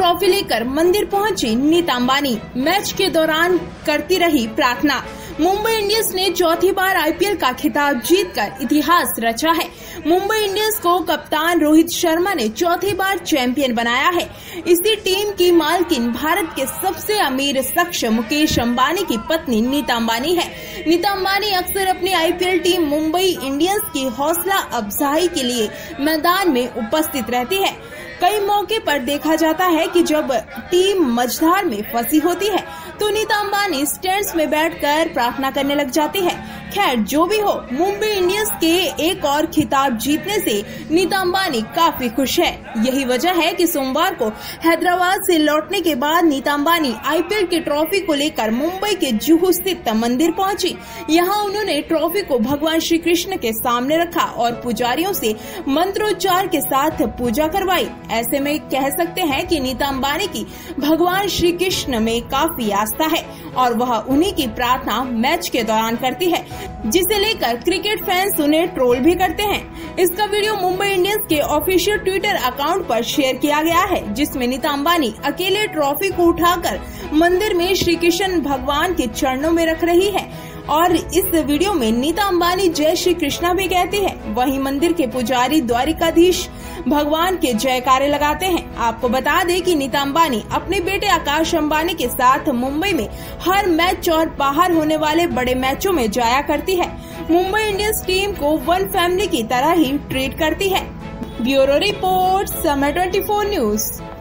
Trophy लेकर मंदिर पहुंची नीता अंबानी। मैच के दौरान करती रही प्रार्थना। मुंबई इंडियंस ने चौथी बार आईपीएल का खिताब जीतकर इतिहास रचा है। मुंबई इंडियंस को कप्तान रोहित शर्मा ने चौथी बार चैंपियन बनाया है। इसी टीम की मालकिन भारत के सबसे अमीर शख्स मुकेश अंबानी की पत्नी नीता अंबानी है। नीता अंबानी अक्सर अपनी आईपीएल टीम मुंबई इंडियंस की हौसला अफजाई के लिए मैदान में उपस्थित रहती है। कई मौके पर देखा जाता है कि जब टीम मझधार में फंसी होती है तो नीता अंबानी स्टैंड्स में बैठकर प्रार्थना करने लग जाती है। खैर जो भी हो, मुंबई इंडियंस के एक और खिताब जीतने से नीता अंबानी काफी खुश है। यही वजह है कि सोमवार को हैदराबाद से लौटने के बाद नीता अंबानी आईपीएल की ट्रॉफी को लेकर मुंबई के जुहू स्थित मंदिर पहुंची। यहां उन्होंने ट्रॉफी को भगवान श्री कृष्ण के सामने रखा और पुजारियों से मंत्रोच्चार के साथ पूजा करवाई। ऐसे में कह सकते हैं कि नीता अंबानी की भगवान श्री कृष्ण में काफी आस्था है और वह उन्हीं की प्रार्थना मैच के दौरान करती है, जिसे लेकर क्रिकेट फैंस उन्हें ट्रोल भी करते हैं। इसका वीडियो मुंबई इंडियंस के ऑफिशियल ट्विटर अकाउंट पर शेयर किया गया है, जिसमें नीता अंबानी अकेले ट्रॉफी को उठाकर मंदिर में श्री कृष्ण भगवान के चरणों में रख रही है और इस वीडियो में नीता अंबानी जय श्री कृष्णा भी कहती है। वहीं मंदिर के पुजारी द्वारिकाधीश भगवान के जयकारे लगाते हैं। आपको बता दें कि नीता अंबानी अपने बेटे आकाश अंबानी के साथ मुंबई में हर मैच और बाहर होने वाले बड़े मैचों में जाया करती है। मुंबई इंडियंस टीम को वन फैमिली की तरह ही ट्रीट करती है। ब्यूरो रिपोर्ट, समय 24 न्यूज।